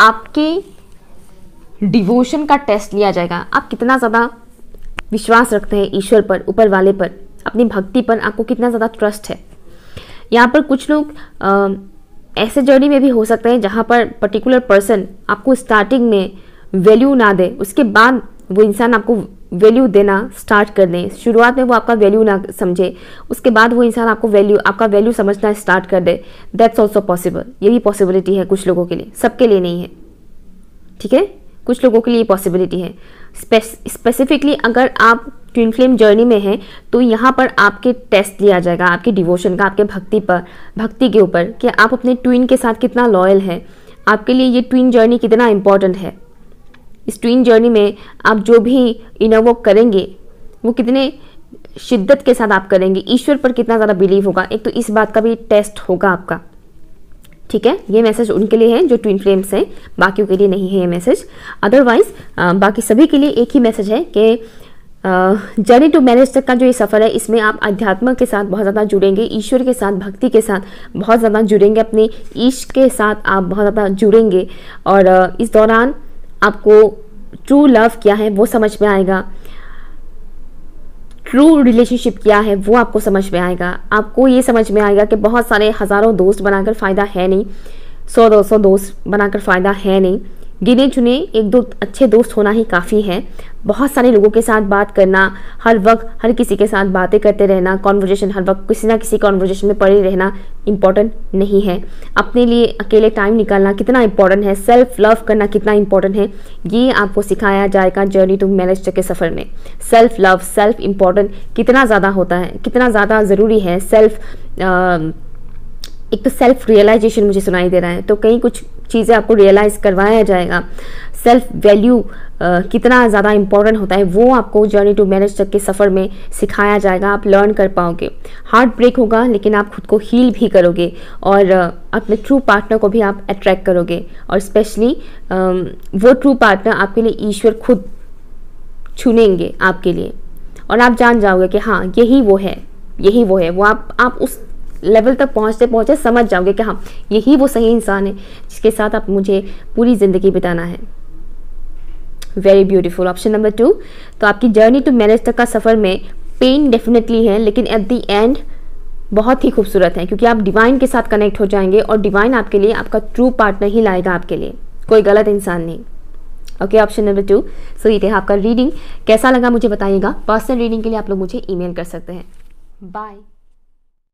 आपके डिवोशन का टेस्ट लिया जाएगा। आप कितना ज़्यादा विश्वास रखते हैं ईश्वर पर, ऊपर वाले पर, अपनी भक्ति पर आपको कितना ज़्यादा ट्रस्ट है। यहाँ पर कुछ लोग ऐसे जर्नी में भी हो सकते हैं जहाँ पर पर्टिकुलर पर्सन आपको स्टार्टिंग में वैल्यू ना दे, उसके बाद वो इंसान आपको वैल्यू देना स्टार्ट कर दें। शुरुआत में वो आपका वैल्यू ना समझे, उसके बाद वो इंसान आपका वैल्यू समझना स्टार्ट कर दे, दैट्स ऑल्सो पॉसिबल। ये भी पॉसिबिलिटी है कुछ लोगों के लिए, सबके लिए नहीं है, ठीक है। कुछ लोगों के लिए पॉसिबिलिटी है। स्पेसिफिकली अगर आप ट्विन फ्लेम जर्नी में हैं तो यहाँ पर आपके टेस्ट लिया जाएगा, आपके डिवोशन का, आपके भक्ति के ऊपर, कि आप अपने ट्विन के साथ कितना लॉयल है, आपके लिए ये ट्विन जर्नी कितना इंपॉर्टेंट है। इस ट्विन जर्नी में आप जो भी इनर वर्क करेंगे वो कितने शिद्दत के साथ आप करेंगे, ईश्वर पर कितना ज़्यादा बिलीव होगा, एक तो इस बात का भी टेस्ट होगा आपका, ठीक है। ये मैसेज उनके लिए है जो ट्विन फ्लेम्स हैं, बाकियों के लिए नहीं है ये मैसेज। अदरवाइज बाकी सभी के लिए एक ही मैसेज है कि जर्नी टू मैरिज तक का जो ये सफ़र है, इसमें आप अध्यात्म के साथ बहुत ज़्यादा जुड़ेंगे, ईश्वर के साथ, भक्ति के साथ बहुत ज़्यादा जुड़ेंगे, अपने इश्क के साथ आप बहुत ज़्यादा जुड़ेंगे। और इस दौरान आपको ट्रू लव क्या है वो समझ में आएगा, ट्रू रिलेशनशिप क्या है वो आपको समझ में आएगा। आपको ये समझ में आएगा कि बहुत सारे हज़ारों दोस्त बनाकर फ़ायदा है नहीं, 100-200 दोस्त बनाकर फ़ायदा है नहीं, गिने चुने 1-2 अच्छे दोस्त होना ही काफ़ी है। बहुत सारे लोगों के साथ बात करना, हर वक्त हर किसी के साथ बातें करते रहना, कॉन्वर्जेशन, हर वक्त किसी ना किसी कॉन्वर्जेशन में पड़े रहना इम्पॉर्टेंट नहीं है। अपने लिए अकेले टाइम निकालना कितना इंपॉर्टेंट है, सेल्फ लव करना कितना इंपॉर्टेंट है, ये आपको सिखाया जाएगा जर्नी टू मैरिज के सफ़र में। सेल्फ लव, सेल्फ इम्पॉर्टेंट कितना ज़्यादा होता है, कितना ज़्यादा ज़रूरी है। एक तो सेल्फ रियलाइजेशन मुझे सुनाई दे रहा है, तो कई कुछ चीज़ें आपको रियलाइज़ करवाया जाएगा। सेल्फ वैल्यू कितना ज़्यादा इंपॉर्टेंट होता है वो आपको जर्नी टू मैरिज तक के सफ़र में सिखाया जाएगा, आप लर्न कर पाओगे। हार्ट ब्रेक होगा लेकिन आप खुद को हील भी करोगे और अपने ट्रू पार्टनर को भी आप अट्रैक्ट करोगे, और स्पेशली वो ट्रू पार्टनर आपके लिए ईश्वर खुद चुनेंगे आपके लिए, और आप जान जाओगे कि हाँ यही वो है, यही वो है। वो आप उस लेवल तक पहुँचते पहुँचते समझ जाओगे कि हाँ यही वो सही इंसान है जिसके साथ आप मुझे पूरी ज़िंदगी बिताना है। Very beautiful. ऑप्शन नंबर 2, तो आपकी जर्नी टू मैरिज तक का सफ़र में पेन डेफिनेटली है, लेकिन एट द एंड बहुत ही खूबसूरत है, क्योंकि आप डिवाइन के साथ कनेक्ट हो जाएंगे और डिवाइन आपके लिए आपका ट्रू पार्टनर ही लाएगा आपके लिए, कोई गलत इंसान नहीं। Okay, option number 2। सो ये आपका रीडिंग कैसा लगा मुझे बताइएगा। पर्सनल रीडिंग के लिए आप लोग मुझे ईमेल कर सकते हैं। बाय।